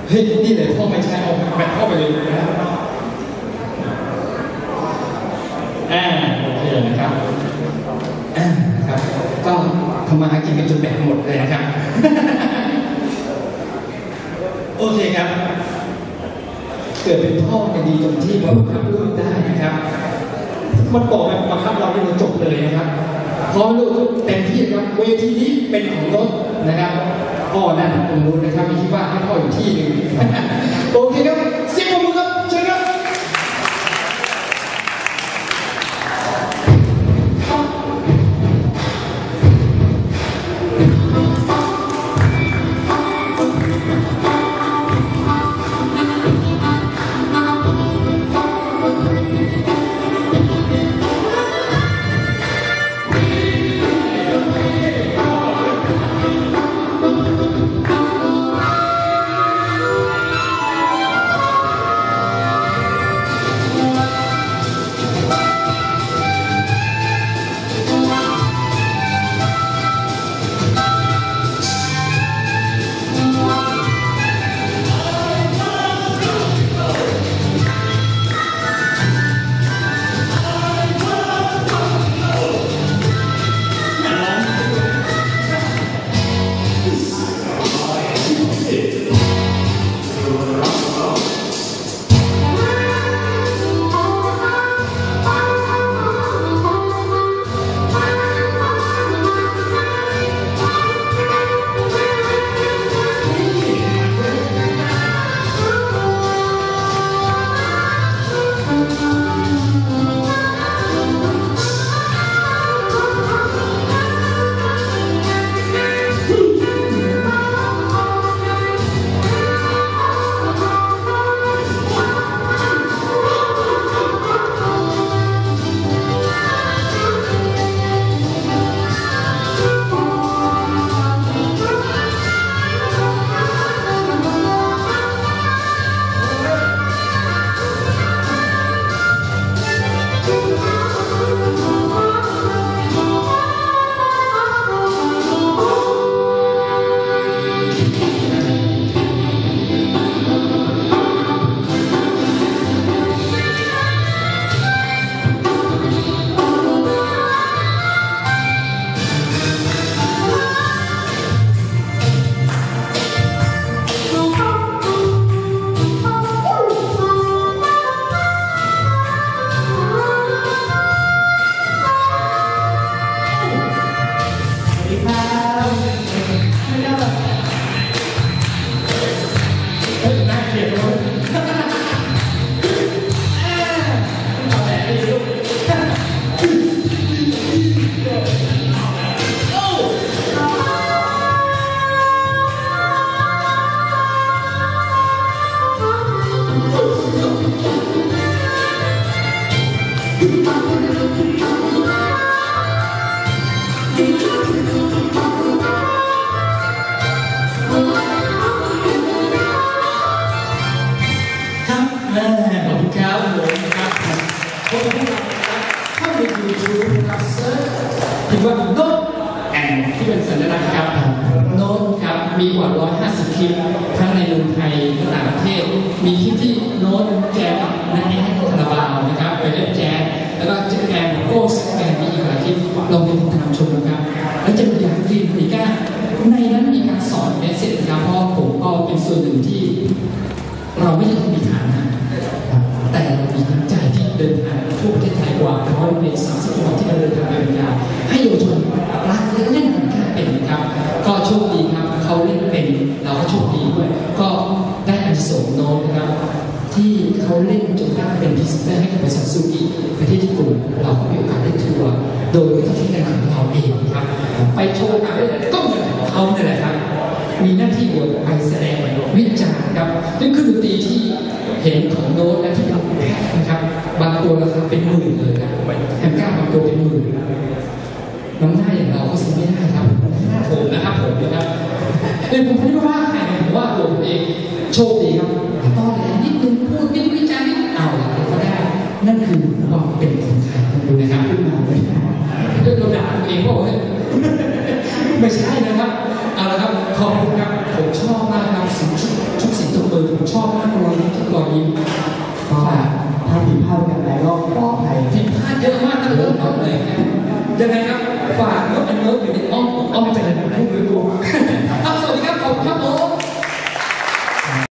เฮ้ยนี่เลยพ่อไม่ใช่เอาแบบพ่อไปเลยนะครับโอเคนะครับครับก็ทำมาหากินกันจนแบตหมดเลยนะครับโอเคครับเกิดเป็นพ่อจะดีตรงที่บังคับลูกได้นะครับมันบอกแบบบังคับเราไม่รู้จบเลยนะครับพอลูกเต็มที่ครับเวทีนี้เป็นของรถนะครับพ่อนั่นตรงนู้นนะครับมีที่ว่าให้พ่ออยู่ที่หนึ่งโอเคครับเสียงปรบมือครับเชิญครับถือว่าโน้ตแอนที่เป็นสัญลักษณ์ครับโน้ตครับมีกว่า150คลิปทั้งในเมืองไทยและต่างประเทศมีคลิปที่โน้ตแจกกับนักแอดคาราบาวนะครับไปเล่นแจ๊สแล้วก็แจกโก้สแกนมีอีกหลายคลิปลองไปติดตามชมนะครับแล้วจะมีอย่างที่อีกในนั้นมีการสอนเมสเซจนะครับเพราะผมก็เป็นส่วนหนึ่งที่เราไม่ใช่มีฐานะแต่เรามีน้ำใจที่เดินทางทั่วประเทศไทยกว่า100ใน30จังหวัดที่เราเดินทางไปบรรยายให้เยาวชนรักและเล่นมันแค่เป็นนะครับก็โชคดีครับเขาเล่นเป็นเราก็โชคดีด้วยก็ได้อานิสงส์โน้ตนะครับที่เขาเล่นจนได้เป็นพรีเซนเตอร์ให้กับบริษัทซูกิประเทศญี่ปุ่นเราก็มีโอกาสได้ทัวร์โดยที่การของเราเองครับไปโชว์งานก็เหมือนของเขาเนี่ยแหละครับมีหน้าที่บวชไปแสดงวิจารณ์ครับนี่คือดนตรีที่เห็นของโน้ตและที่เราแพ็คนะครับบางตัวราคาเป็นหมื่นเลยนะแฮมก้าบางตัวเป็นหมื่นน้ำหน้าอย่างเราก็ซื้อไม่ได้ครับหน้าผมนะครับผมนะครับผมไม่ได้ว่าใครนะผมว่าตัวผมเองโชคดีครับตอนแรกนิดนึงพูดวิจารณ์นิดเอาละก็ได้นั่นคือความเป็นคนไทยนะครับขึ้นมาเลยเราด่าตัวเองว่าไม่ใช่นะครับเอาละครับขอบคุณครับผมชอบมากครับชุดสีตัวมือยิ้มฝากถ้าผิดพลาดกันไปก็ขออภัยผิดพลาดเยอะมากตั้งแต่เริ่มต้นเลยครับยังไงครับฝากโน้ตเป็นโน้ตอยู่ในอ้อมอกอ้อมใจของผู้